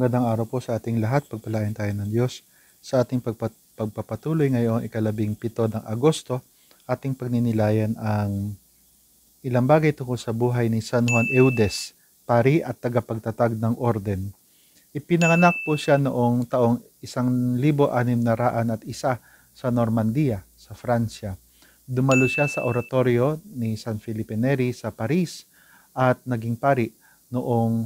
Magandang araw po sa ating lahat. Pagpalain tayo ng Diyos sa ating pagpapatuloy ngayong 17 ng Agosto. Ating pagninilayan ang ilang bagay tungkol sa buhay ni San Juan Eudes, pari at tagapagtatag ng orden. Ipinanganak po siya noong taong 1601 sa Normandia, sa Francia. Dumalo siya sa oratorio ni San Felipe Neri sa Paris at naging pari noong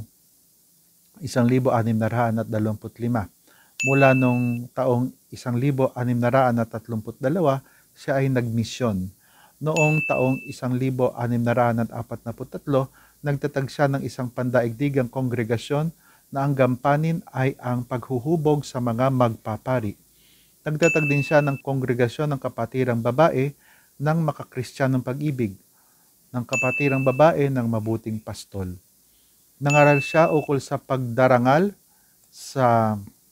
1625. Mula noong taong 1632, siya ay nagmisyon. Noong taong 1643, nagtatag siya ng isang pandaigdigang kongregasyon na ang gampanin ay ang paghuhubog sa mga magpapari. Nagtatag din siya ng kongregasyon ng kapatirang babae ng makakristyanong pag-ibig, ng kapatirang babae ng mabuting pastol. Nangaral siya ukol sa pagdarangal sa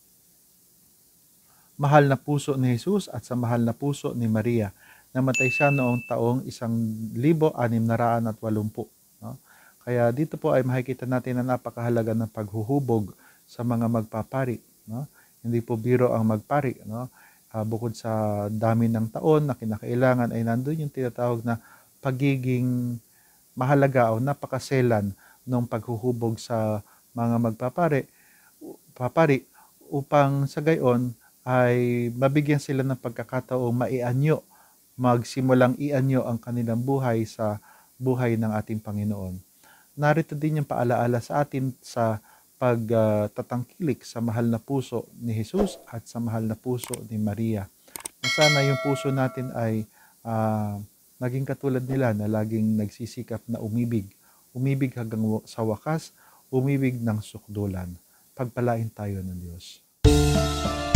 mahal na puso ni Jesus at sa mahal na puso ni Maria. Namatay siya noong taong 1680. No? Kaya dito po ay makikita natin na napakahalaga ng paghuhubog sa mga magpapari. No? Hindi po biro ang magpari. No? Bukod sa dami ng taon na kinakailangan ay nandun yung tinatawag na pagiging mahalaga o napakaselan ng paghuhubog sa mga magpapari upang sa gayon ay mabigyan sila ng pagkakataong maianyo, magsimulang ianyo ang kanilang buhay sa buhay ng ating Panginoon. Narito din yung paalaala sa atin sa pagtatangkilik sa mahal na puso ni Jesus at sa mahal na puso ni Maria. Sana yung puso natin ay naging katulad nila na laging nagsisikap na umibig hanggang sa wakas, umibig ng sukdulan. Pagpalain tayo ng Diyos.